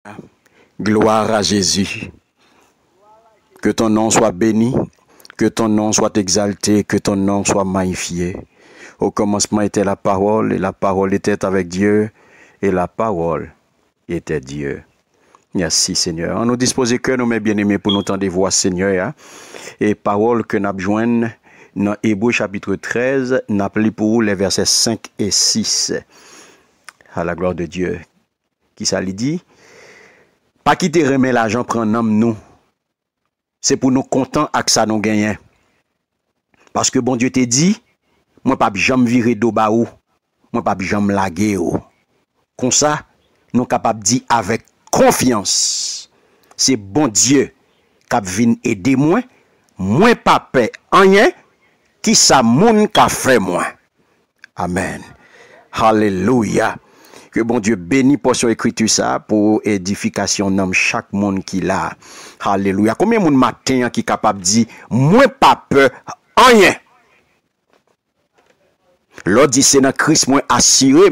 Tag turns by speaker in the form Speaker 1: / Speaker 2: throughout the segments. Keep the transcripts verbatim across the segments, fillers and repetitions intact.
Speaker 1: Gloire à Jésus. Que ton nom soit béni, que ton nom soit exalté, que ton nom soit magnifié. Au commencement était la parole, et la parole était avec Dieu, et la parole était Dieu. Merci Seigneur. On nous dispose que nous, mes bien-aimés, pour nous tendre voix Seigneur. Et parole que nous avons dans Hébreux chapitre treize, nous appelons pour vous les versets cinq et six. À la gloire de Dieu. Qui ça lui dit? Pas quitter remet l'argent prendre nous. C'est pour nous contents avec ça nous gagnons. Parce que bon Dieu t'a dit, moi pas jamais virer d'eau ba ou, moi pas jamais laguer ou. Comme ça, nous capable dire avec confiance, c'est bon Dieu qui vient aider moi, moi pas peur rien, qui ça moun ka fait moi. Amen. Alléluia. Que bon Dieu bénisse pour son écriture ça, pour édification dans chaque monde qui l'a. Alléluia. Combien de monde matin qui est capable de dire, moi pas peur, rien. L'autre dit, c'est dans Christ, moi assuré.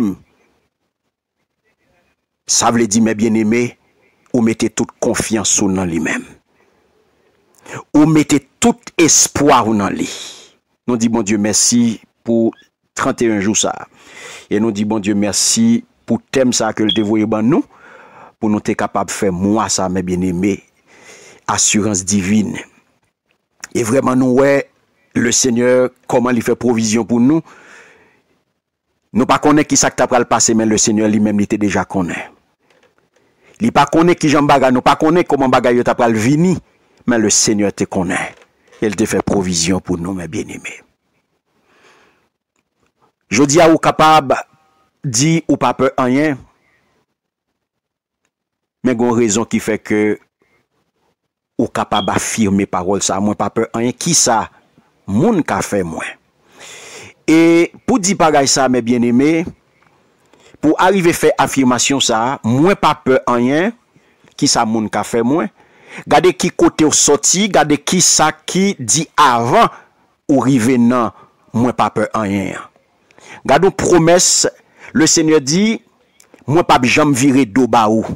Speaker 1: Ça veut dire, mes bien-aimés, ou mettez toute confiance dans lui-même. Ou mettez tout espoir dans lui. Nous disons, bon Dieu, merci pour trente et un jours ça. Et nous disons, bon Dieu, merci pour thème ça que le dévoyé ban nous, pour nous être capable de faire moi ça, mes bien-aimés, assurance divine. Et vraiment, nous, ouais, le Seigneur, comment il fait provision pour nous. Nous pas connaît qui ça qui t'a le passé, mais le Seigneur lui-même, il était déjà connaît. Il pas connaît qui j'en baga, nous pas connaît comment bagaille t'a le vini, mais le Seigneur te connaît. Il te fait provision pour nous, mes bien-aimés. Je dis à vous capable dit ou pas peur rien, mais il y a une raison qui fait que ou capable d'affirmer parole ça, moi pas peur rien, qui ça, moun ka fait moi. Et pour dire pareil ça, mes bien-aimés, pour arriver à faire affirmation ça, moi pas peur rien, qui ça moun ka fait moi, gardez qui côté au sorti, gardez qui ça qui dit avant ou rive nan, moi pas peur rien. Gardons promesse. Le Seigneur dit, moi pas jamais virer d'eau ba ou.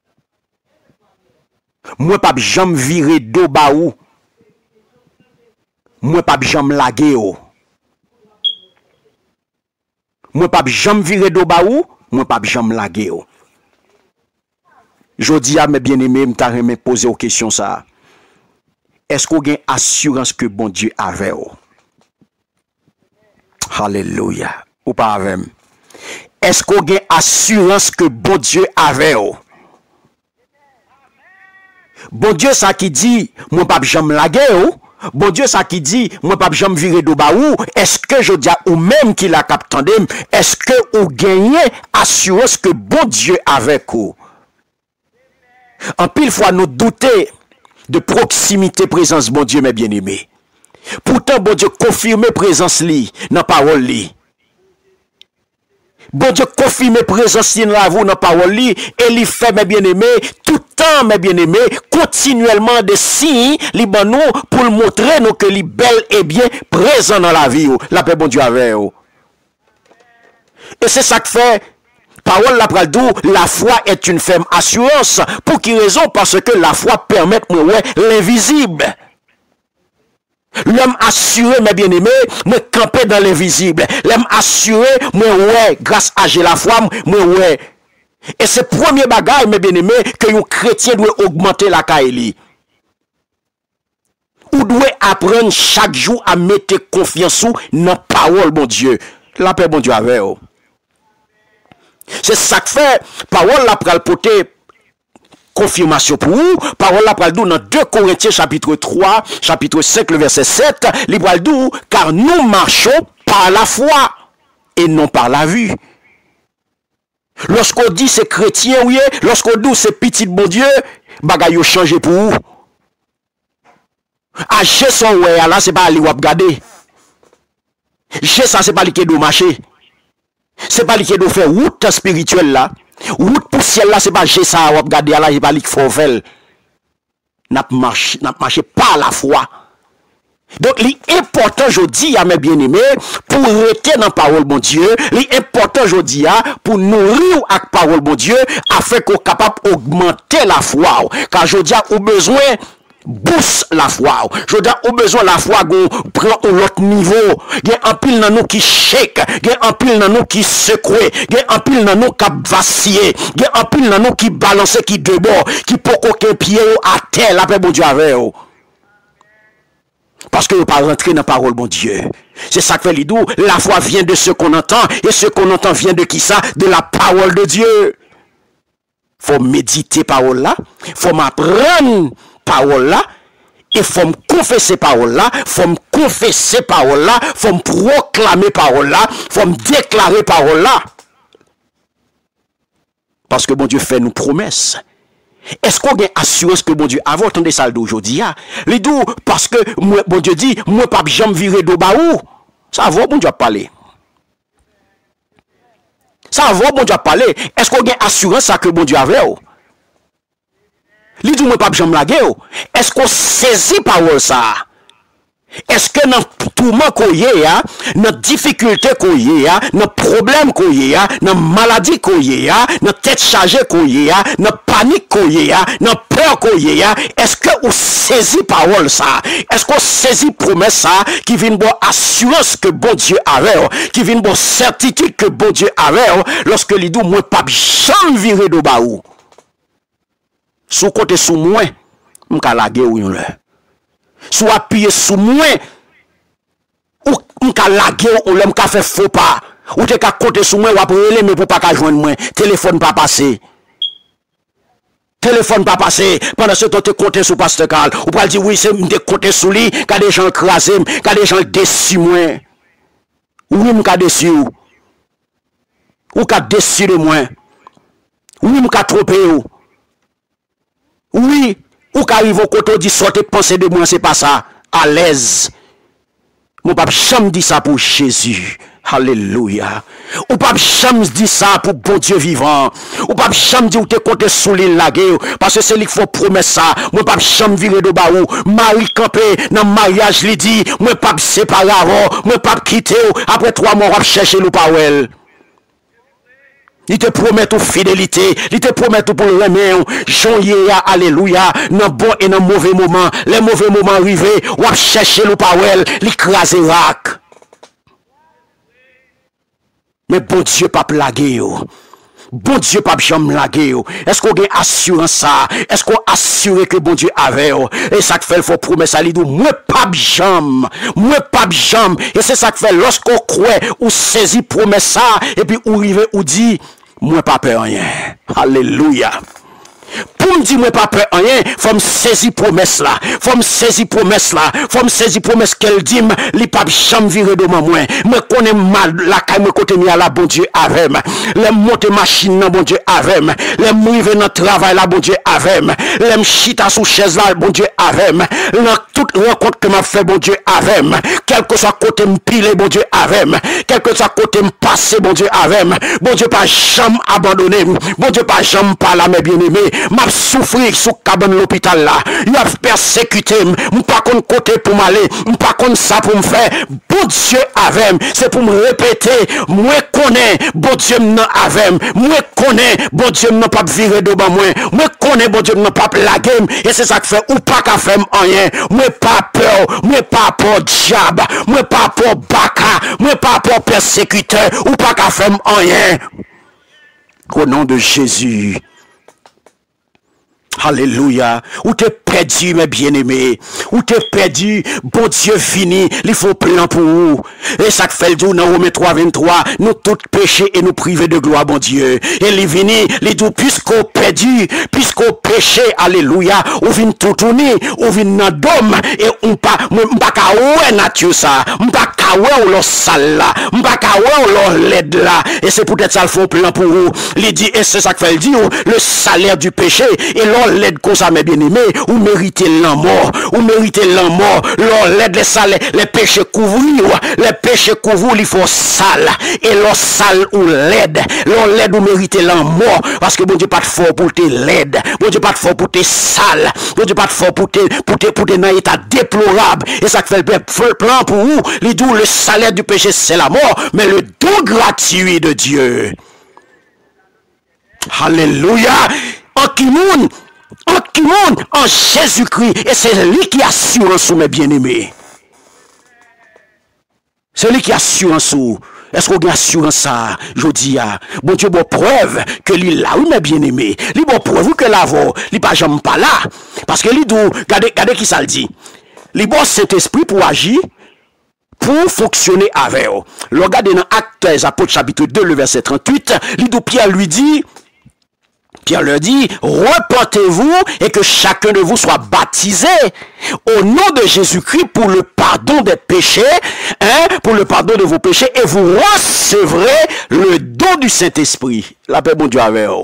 Speaker 1: Moi pas jamais virer d'eau ba ou. Moi pas jamais laguer ou. Moi pas jamais virer d'eau ba ou, moi pas jamais laguer ou. Je dis à mes bien-aimés, m'ta remet poser aux questions ça. Est-ce qu'on a assurance que bon Dieu avait ou? Alléluia. Ou pas avec? Est-ce qu'on a assurance que bon Dieu avait? Bon Dieu ça qui dit, moi pas jamais laguer ou. Bon Dieu ça qui dit, moi pas jamais virer de ba ou. Est-ce que je dis ou même qui la captandé, est-ce que vous gagnez assurance que bon Dieu avec vous? En pile fois nous douter de proximité présence bon Dieu mes bien-aimés. Pourtant bon Dieu confirme présence li dans parole li. Bon Dieu confirme présence dans la vous dans parole li et li fait mes bien-aimés tout le temps mes bien-aimés continuellement des signes li ban nous pour le montrer nous que li bel et bien présent dans la vie la paix bon Dieu avec vous. Et c'est ça que fait parole la pral dou la foi est une ferme assurance. Pour qui raison? Parce que la foi permet de ouais l'invisible. L'homme assuré, mes bien-aimés, me camper dans l'invisible. L'homme assuré, moi ouais, grâce à j'ai la foi, moi ouais. Et c'est premier bagage, mes bien-aimés, que un chrétien doit augmenter la caille. Ou doit apprendre chaque jour à mettre confiance dans la parole, bon Dieu. La paix, bon Dieu, avec vous. C'est ça que fait, parole la pral porter confirmation pour vous. Parole la pral dou dans deux Corinthiens chapitre trois, chapitre cinq, le verset sept, li pral dou, car nous marchons par la foi et non par la vue. Lorsqu'on dit c'est chrétien, oui, lorsqu'on dit c'est petit bon Dieu, bagay yo changé pour vous. Acheter son ouais là, c'est pas aller wap garder. J'ai ça, c'est pas li kedo marcher. C'est pas li kedo faire route spirituelle là. Route pour ciel là, c'est pas j'ai ça, wap garder là, c'est pas li faut faire. N'a marché, n'a marché par la foi Donc, l'important aujourd'hui, mes bien-aimés, pour rester dans la parole bon Dieu, l'important aujourd'hui, pour nourrir avec la parole bon Dieu, afin qu'on soit capable d'augmenter la foi. Car aujourd'hui, on a besoin boost la foi. Je dis, on a besoin la foi qu'on prend à l'autre niveau. Il y a un pile dans nous qui shake, il y a un pile dans nous qui secoue, il y a un pile dans nous qui vacille, il y a un pile dans nous qui balance, qui débord, qui peut qu'aucun pied à terre, la paix bon Dieu avec vous. Parce que vous ne pas rentrer dans la parole, mon Dieu. C'est ça que fait l'idou. La foi vient de ce qu'on entend. Et ce qu'on entend vient de qui ça? De la parole de Dieu. Faut méditer parole là. Faut m'apprendre parole là. Et faut me confesser parole là. Faut me confesser parole là. Faut me proclamer parole là. Faut me déclarer parole là. Parce que mon Dieu fait nous promesses. Est-ce qu'on a assurance que bon Dieu avant entendre ça d'aujourd'hui? Les deux, parce que moi, bon Dieu dit, moi pas jamais virer de baou. Ça va, bon Dieu parler. Ça va, bon Dieu parler. Est-ce qu'on a assurance ça que bon Dieu avait? Les deux, moi pas jamais laguer. Est-ce qu'on saisit parole ça? Est-ce que dans tout le qu'on y a, dans difficulté qu'on y a, dans problème qu'on y a, dans maladie qu'on y a, dans tête chargée qu'on y a, dans panique qu'on y a, dans peur qu'on y a, est-ce que vous saisit parole ça? Est-ce qu'on saisit promesse ça qui vient de assurance que bon Dieu avait, qui vient de certitude que bon Dieu avait, lorsque les deux moi pas jamais viré de baou. Sous côté sous moi, m'ka laguer ou yon là. Soit appuyé sous moi ou m'ka laguer ou l'aime ka fait faux pas ou te ka côté sous moi ou après mais pour pas ka joindre moi téléphone pas passer téléphone pas passer pendant ce temps te compter sous pasteur Carl ou pas dire oui c'est me compter sous lui ka des gens écrasé ka des gens déçus moi oui m'ka déçu ou ka déçu de moi oui m'ka trompé ou oui ou qu'arrive au côté dit sortez penser de moi c'est pas ça à l'aise mon pape jamais dit ça pour Jésus. Alléluia. Ou pas jamais dit ça pour bon Dieu vivant. Ou pas jamais dit ou te compte sous l'île la guerre parce que c'est lui qui faut promettre ça. Moi pas jamais virer de baou. Marie campé dans mariage lui dit moi pas séparer avant, moi pas quitter après trois mois on chercher le pawel. Il te promet toute fidélité, il te promet tout pour le remettre. Jean-Yéa, alléluia, dans bon et dans mauvais moment, les mauvais moments arrivés, ou à chercher le pawel, l'écraser rac. Mais bon Dieu pas plaguer. Bon Dieu pas jamais laguer. Est-ce qu'on a assurance ça? Est-ce qu'on assure que bon Dieu avait? Et ça que fait, il faut promettre ça, il dit, moi pas jamais, moi pas jamais. Et c'est ça que fait, lorsqu'on croit ou saisit promesse ça, et puis ou arrive ou dit, moi pas peur rien. Alléluia. Pour me dire moi pas peur rien, faut me saisir promesse là, faut me saisir promesse là, faut me saisir promesse qu'elle dit, li pas jamais virer de moi moi. Me connais mal la caille me côté mi à la bon Dieu avec moi. Les monter machine là bon Dieu avec moi. Les m'river dans travail là bon Dieu avec moi. Les chita sous chaise là bon Dieu avec moi. Dans toute rencontre que m'a fait bon Dieu avec moi. Quel que soit côté me piler bon Dieu avec moi. Quel que soit côté me passer bon Dieu avec moi. Bon Dieu pas jamais abandonné. Bon Dieu pas jamais pas là mes bien-aimés. M'a souffrir sous cabane l'hôpital là. Il a persécuté, m'pas kon côté pour m'aller, m'pas kon ça pour me faire. Bon Dieu avec, c'est pour me répéter, moi connais, bon Dieu m'nan avec, moi connais, bon Dieu m'nan pas virer de bas moi, moi connais, bon Dieu m'nan pas laguer, et c'est ça que fait, ou pas qu'à faire rien, moi pas peur, moi pas peur diable, moi pas peur baka, moi pas peur persécuteur, ou pas qu'à faire rien. Au nom de Jésus. Alléluia. Ou t'es perdu, mes bien-aimés. Ou t'es perdu, bon Dieu fini, il faut plan pour vous. Et ça fait le jour dans Romains trois, vingt-trois, nous tous péchés et nous priver de gloire, bon Dieu. Et il vini, il dit, puisqu'on perdu, puisqu'on péché, alléluia, ou vient tout tourner, ou vient dans dôme, et on pas, m'pa ka oué nature ça, m'pa ka oué ou l'on sale là, m'pa ka oué ou l'on l'aide là. Et c'est peut-être ça le faux plan pour vous. Il dit, et c'est ça que fait le dire, le salaire du péché, et l'on l'aide comme ça, mes bien-aimés, ou ou méritez la mort, ou méritez la mort, l'or l'aide les sales, les péchés couvrent, les péchés couvrent, il faut sale, et l'or sale ou l'aide, l'or l'aide ou méritez la mort, parce que bon Dieu pas de fort pour te l'aide, bon Dieu pas de fort pour te sale, bon Dieu pas de fort pour te, pour te, pour te dans état déplorable, et ça fait le plan pour vous, les doux, le salaire du péché c'est la mort, mais le don gratuit de Dieu. Alléluia. En qui monde, en qui monde, en Jésus-Christ. Et c'est lui qui assure en sous mes bien-aimés. C'est lui qui assure en sous. Est-ce qu'on a assurance ça? Je dis, bon Dieu, bon preuve que lui là, oui, mes bien-aimés. Lui, bon preuve que là, il pas jamais pas là. Parce que lui, regardez, regardez qui ça le dit. Lui, bon Saint-Esprit pour agir, pour fonctionner avec eux. Regardez dans Actes des Apôtres, chapitre deux, le verset trente-huit, lui, Pierre lui dit, Pierre leur dit, repentez-vous et que chacun de vous soit baptisé au nom de Jésus-Christ pour le pardon des péchés, hein, pour le pardon de vos péchés, et vous recevrez le don du Saint-Esprit. La paix, bon Dieu, avec vous.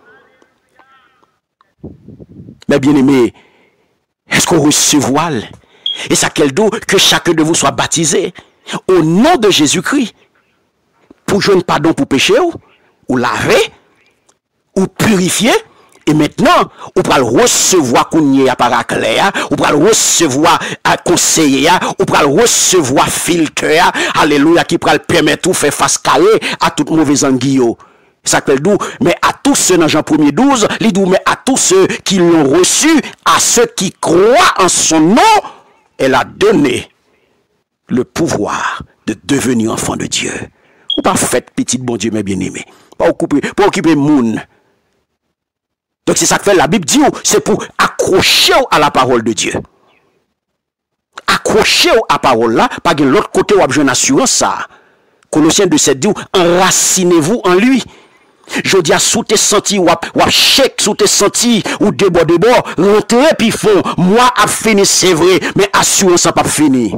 Speaker 1: Mais bien aimé, est-ce qu'on recevra? Et ça quel don que chacun de vous soit baptisé au nom de Jésus-Christ pour jouer un pardon pour péché ou, ou laver ou purifier, et maintenant, ou pour recevoir qu'on à paracléa, ou pour recevoir à conseiller, ou pour recevoir filtre, alléluia, qui pourra permettre de faire face carré à toute mauvaise anguille. Ça fait doux, mais à tous ceux dans Jean premier douze, il dit, mais à tous ceux qui l'ont reçu, à ceux qui croient en son nom, elle a donné le pouvoir de devenir enfant de Dieu. Ou pas faites petit bon Dieu, mes bien-aimés. Pas occuper, pas occuper moun. Donc c'est ça que fait la Bible dit, c'est pour accrocher à la parole de Dieu. Accrocher à la parole là, pas de l'autre côté où vous avez une assurance ça. Colossiens deux sept dit, enracinez-vous en lui. Je dis à sous tes senti ou à chèque sous tes senti ou débord débord, rentrez puis font, moi a fini c'est vrai, mais assurance n'a pas fini.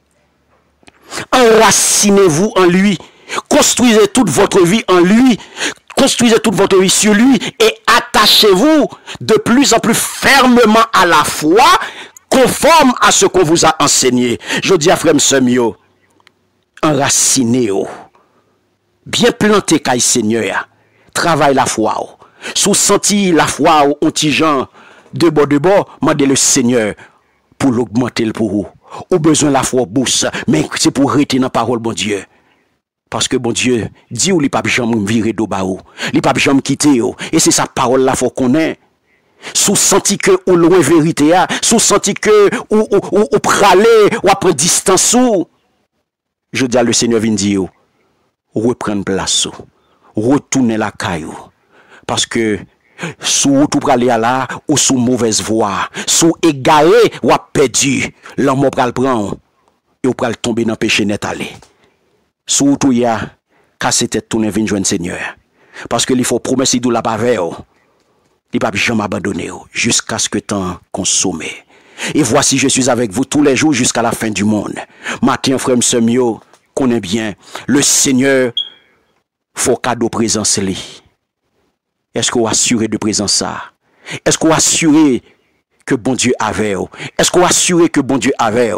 Speaker 1: Enracinez-vous en lui. Construisez toute votre vie en lui. Construisez toute votre vie sur lui et attachez-vous de plus en plus fermement à la foi, conforme à ce qu'on vous a enseigné. Je dis à frère Semio, enracinez-vous, bien planté caille Seigneur, travaille la foi. Sous senti la foi au petit Jean de bord de bord, mandez le Seigneur pour l'augmenter pour vous. Au besoin la foi bousse, mais c'est pour rester dans la parole, bon Dieu. Parce que bon Dieu dit ou li pa jamais virer do ba ou, li pa jamais quitter ou, et c'est sa parole là faut qu'on ait. Sous senti que ou loin vérité a, sous senti que ou ou ou, ou praler ou après distance ou. Je dis à le Seigneur vient dire reprendre place ou, retourner la caillou parce que sous tout praler à là ou sous mauvaise voie, sous égaré ou a perdu, l'homme pral prendre et ou pral tomber dans péché net aller. Surtout, il y a cassé tête tourner vin joindre Seigneur. Parce que il faut promettre de la bavère. Il ne va jamais abandonner jusqu'à ce que temps consomme. Et voici, je suis avec vous tous les jours jusqu'à la fin du monde. Matin, frère Semio, connaît bien. Le Seigneur, faut cadeau présence li. Est-ce qu'on assuré de présence ça? Est-ce qu'on assuré que bon Dieu avait? Est-ce qu'on assuré que bon Dieu avait?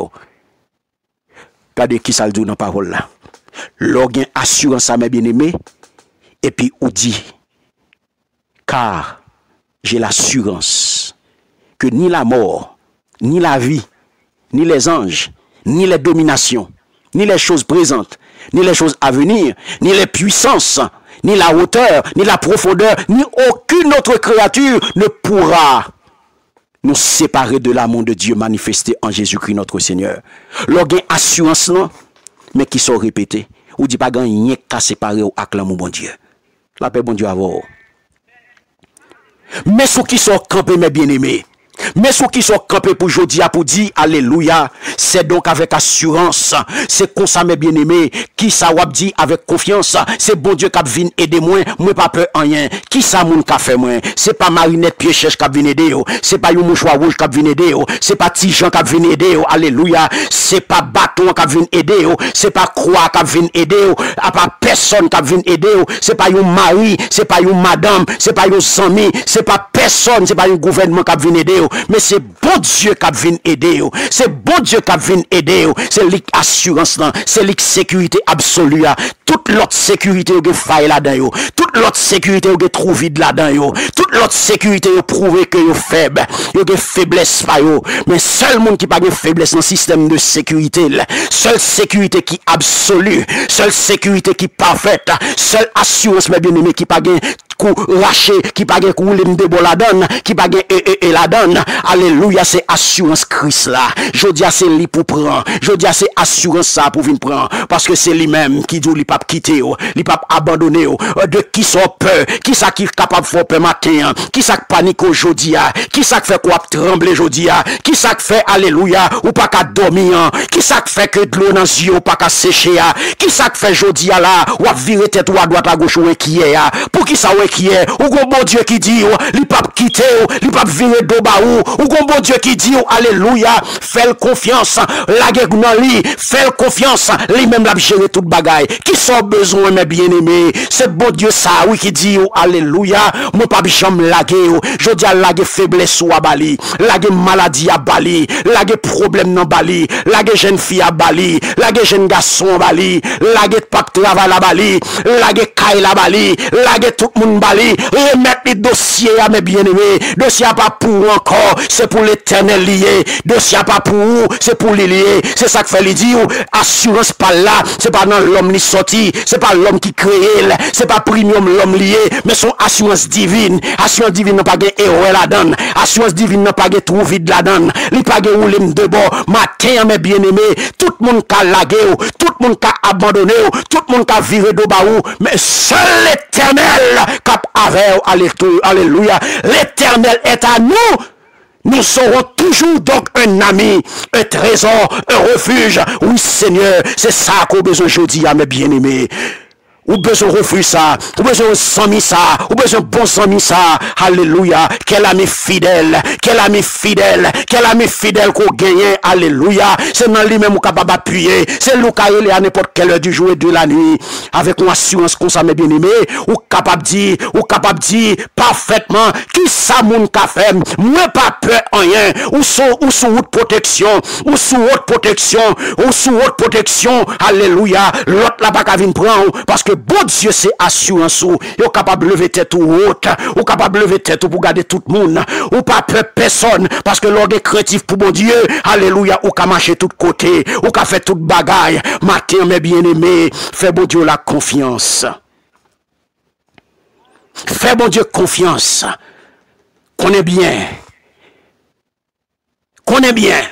Speaker 1: Regardez qui ça le dit dans la parole là. L'organe assurance à mes bien-aimés, et puis on dit, car j'ai l'assurance que ni la mort, ni la vie, ni les anges, ni les dominations, ni les choses présentes, ni les choses à venir, ni les puissances, ni la hauteur, ni la profondeur, ni aucune autre créature ne pourra nous séparer de l'amour de Dieu manifesté en Jésus-Christ notre Seigneur. L'organe assurance non, mais qui sont répétés. Ou dit pas gagner qu'à séparer ou acclamer bon Dieu. La paix bon Dieu à vous. Mais ceux qui sont campés, mes bien-aimés, mais ceux qui sont campés pour aujourd'hui, pour dire alléluia, c'est donc avec assurance, c'est comme ça mes bien-aimés, qui ça wap dit avec confiance, c'est bon Dieu qui vient aider moi, moi pas peur en rien, qui ça moun ka fait moi, c'est pas Marinette pied cherche qui vient aider, c'est pas yon mouchoir rouge qui vient aider, c'est pas Tijan qui vient aider, alléluia, c'est pas bâton qui vient aider, c'est pas croix qui vient aider, à pas personne qui vient aider, c'est pas yon mari, c'est pas yon madame, c'est pas yon ami, c'est pas personne, c'est pas yon gouvernement qui vient aider, mais c'est bon Dieu qui vient aider. C'est bon Dieu qui vient aider. C'est l'assurance, c'est la sécurité absolue. Toute l'autre sécurité qui faille là-dedans. Toute l'autre sécurité qui trouve vide là-dedans. Toute l'autre sécurité qui prouve que vous faible. Vous avez faiblesse. Mais seul monde qui n'a pas de faiblesse dans le système de sécurité. Seule sécurité qui est absolue. Seule sécurité qui est parfaite. Seule assurance, mes bien-aimés, qui n'a pas de coup raché, qui n'a pas de coup de la donne, qui n'a pas de et la donne. Alléluia, c'est assurance Christ là. Je dis à c'est lui pour prendre. Je dis à c'est assurance ça pour venir prendre. Parce que c'est lui-même qui dit qu'il ne peut pas quitter, il ne peut pas abandonner. De qui sont peur, qui ça qui est capable de faire peur matin, qui ça qui panique aujourd'hui, qui ça qui fait quoi trembler aujourd'hui, qui ça qui fait alléluia, ou pas qu'à dormir, qui ça qui fait que de l'eau dans les yeux, ou pas qu'à sécher, qui ça qui fait aujourd'hui là, ou à virer tête ou à droite à gauche ou qui est, pour qui ça ou qui est, ou bon Dieu qui dit, il pas quitter, il pas virer d'eau bas ou, ou bon Dieu qui dit, alléluia, fais confiance, la guerre dans lui, fais confiance, lui-même l'a géré toute bagaille, qui sont besoin mes bien-aimés, c'est bon Dieu ça, oui qui dit, alléluia, moi pas jamais laguer, je dis à laguer faiblesse ou à bali, laguer maladie à bali, laguer problème dans bali, laguer jeune fille à bali, laguer jeune garçon à bali, laguer pas travail à bali, laguer caille à bali, laguer tout le monde bali, remettre les dossiers à mes bien-aimés, dossier pas pour encore, c'est pour l'éternel lié, dossier pas pour vous, c'est pour les lier, c'est ça que fait les dire, assurance pas là, c'est pas dans l'homme qui sorti, c'est pas l'homme qui crée, c'est pas premium l'homme lié, mais son assurance divine, assurance divine n'a pas de héros la donne, assurance divine n'a pas de trou vide la donne, il pas de rouler de bord, matin mes bien-aimés, tout le monde qui a lagué, tout le monde qui a abandonné, tout le monde qui a viré de baou, mais seul l'éternel qui a avec, alléluia, l'éternel est à nous. Nous serons toujours donc un ami, un trésor, un refuge. Oui, Seigneur, c'est ça qu'on a besoin aujourd'hui, à mes bien-aimés. Ou besoin de refuge ça, ou besoin de sami ça, ou besoin de bon sami ça. Alléluia. Quel ami fidèle, quel ami fidèle, quel ami fidèle qu'on gagne. Alléluia. C'est dans lui-même qu'on est capable d'appuyer. C'est lui qui est à n'importe quelle heure du jour et de la nuit. Avec une assurance qu'on s'en met bien aimé, ou capable de dire, ou capable de dire parfaitement qui ça moun ka fait. Moi pas peur rien. Ou sous ou sous haute protection, ou sous haute protection, ou sous haute protection. Alléluia. L'autre là pas qu'à venir prendre parce que bon Dieu c'est assurance ou est capable de lever tête ou haute ou capable de lever tête pour garder tout le monde ou pas peur personne parce que l'ordre est créatif pour bon Dieu alléluia ou qu'a marcher tout côté ou qu'a fait toute bagaille matin mes bien-aimés fais bon Dieu la confiance fais bon Dieu confiance connais bien connais bien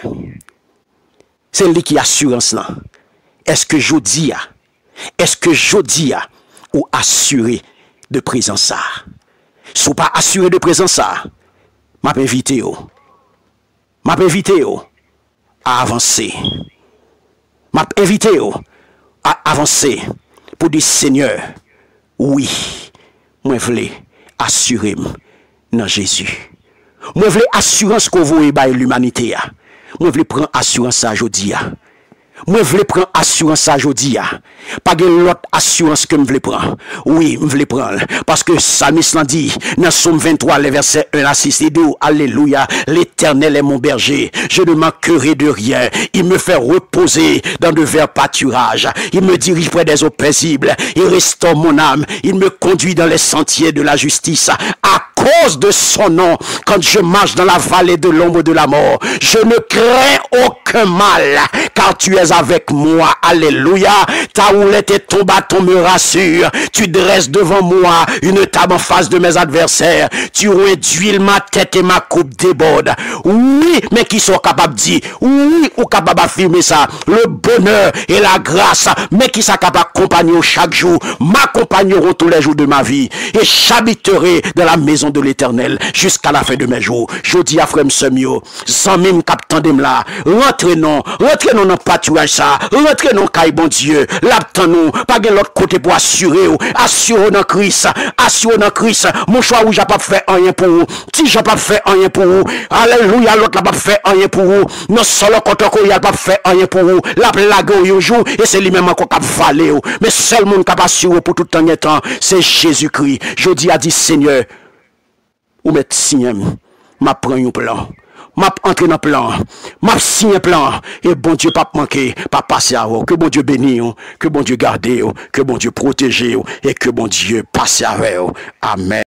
Speaker 1: c'est lui qui assurance là est-ce que je dis est-ce que je dis ou assuré de présence ça? Si vous pas assuré de présence ça, m'a invité m'a invité à avancer. M'a invité à avancer pour dire Seigneur, oui, moi voulais assurer dans Jésus. Moi voulais assurance que vous avez l'humanité. Moi voulais prendre assurance ça aujourd'hui. Moi, je veux prendre assurance ça aujourd'hui. Pas de l'autre assurance que je veux prendre. Oui, je veux prendre. Parce que Psalmiste l'a dit, dans Somme vingt-trois, les versets un à six, il dit, alléluia, l'Éternel est mon berger. Je ne manquerai de rien. Il me fait reposer dans de verts pâturages. Il me dirige près des eaux paisibles. Il restaure mon âme. Il me conduit dans les sentiers de la justice. À cause de son nom, quand je marche dans la vallée de l'ombre de la mort, je ne crains aucun mal, car tu es avec moi. Alléluia. Ta houlette et ton bâton me rassurent. Tu dresses devant moi une table en face de mes adversaires. Tu réduis ma tête et ma coupe déborde. Oui, mais qui sont capables de dire, oui, ou capables d'affirmer ça, le bonheur et la grâce, mais qui sont capables d'accompagner chaque jour, m'accompagneront tous les jours de ma vie, et j'habiterai dans la maison de l'Éternel jusqu'à la fin de mes jours. Je dis à frère Semio, sans même captant de là, rentrez non, rentrez non dans pâturage ça, rentrez non caille bon Dieu, l'abtend nous, pas de l'autre côté pour assurer, assurer dans Christ, assurer dans Christ, mon choix où j'ai pas fait rien pour vous, si j'ai pas fait rien pour vous, alléluia, l'autre n'a pas fait rien pour vous, non seulement quand on n'a pas fait rien pour vous, la blague au jour, et c'est lui-même encore qui a valé, mais seul monde qui a assuré pour tout temps et temps, c'est Jésus-Christ. Je dis à dit Seigneur, ou mettre signe, m'a prend un plan. m'a entré dans le plan, m'a signé un plan, et bon Dieu pas manquer, pas passer à vous, que bon Dieu bénisse, que bon Dieu garde, que bon Dieu protège, et que bon Dieu passe à vous. Amen.